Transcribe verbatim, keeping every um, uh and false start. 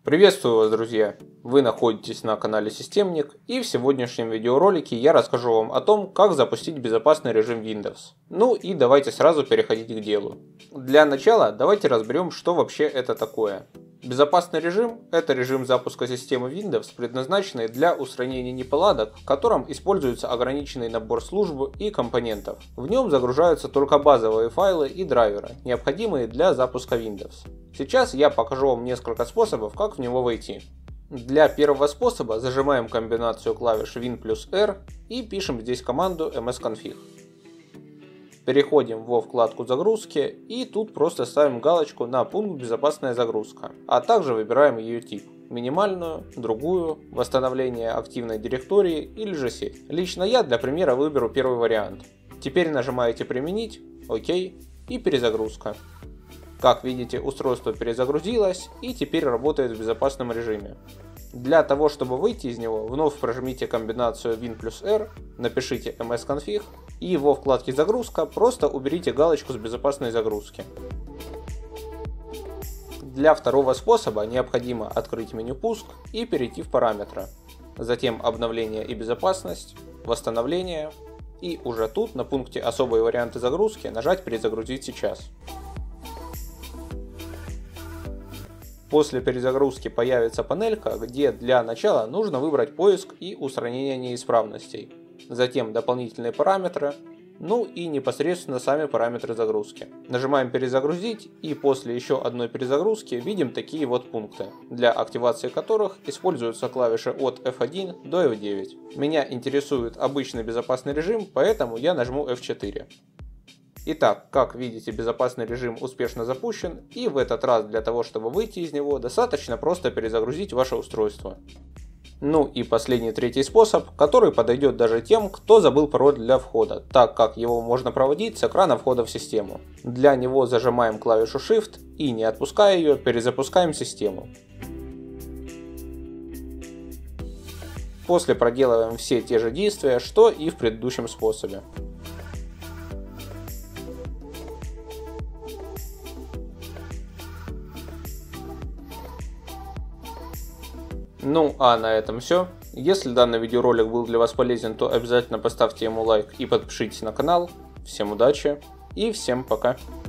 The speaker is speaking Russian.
Приветствую вас, друзья! Вы находитесь на канале Системник, и в сегодняшнем видеоролике я расскажу вам о том, как запустить безопасный режим Windows. Ну и давайте сразу переходить к делу. Для начала давайте разберем, что вообще это такое. Безопасный режим – это режим запуска системы Windows, предназначенный для устранения неполадок, в котором используется ограниченный набор служб и компонентов. В нем загружаются только базовые файлы и драйверы, необходимые для запуска Windows. Сейчас я покажу вам несколько способов, как в него войти. Для первого способа зажимаем комбинацию клавиш Win плюс R и пишем здесь команду msconfig. Переходим во вкладку загрузки и тут просто ставим галочку на пункт безопасная загрузка, а также выбираем ее тип: минимальную, другую, восстановление активной директории или же сеть. Лично я для примера выберу первый вариант. Теперь нажимаете применить, ОК и перезагрузка. Как видите, устройство перезагрузилось и теперь работает в безопасном режиме. Для того, чтобы выйти из него, вновь прожмите комбинацию Win плюс R, напишите msconfig и во вкладке загрузка просто уберите галочку с безопасной загрузки. Для второго способа необходимо открыть меню пуск и перейти в параметры. Затем обновление и безопасность, восстановление и уже тут на пункте особые варианты загрузки нажать перезагрузить сейчас. После перезагрузки появится панелька, где для начала нужно выбрать поиск и устранение неисправностей, затем дополнительные параметры, ну и непосредственно сами параметры загрузки. Нажимаем перезагрузить и после еще одной перезагрузки видим такие вот пункты, для активации которых используются клавиши от эф один до эф девять. Меня интересует обычный безопасный режим, поэтому я нажму эф четыре. Итак, как видите, безопасный режим успешно запущен, и в этот раз для того, чтобы выйти из него, достаточно просто перезагрузить ваше устройство. Ну и последний, третий способ, который подойдет даже тем, кто забыл пароль для входа, так как его можно проводить с экрана входа в систему. Для него зажимаем клавишу Shift и, не отпуская ее, перезапускаем систему. После проделываем все те же действия, что и в предыдущем способе. Ну а на этом все. Если данный видеоролик был для вас полезен, то обязательно поставьте ему лайк и подпишитесь на канал. Всем удачи и всем пока.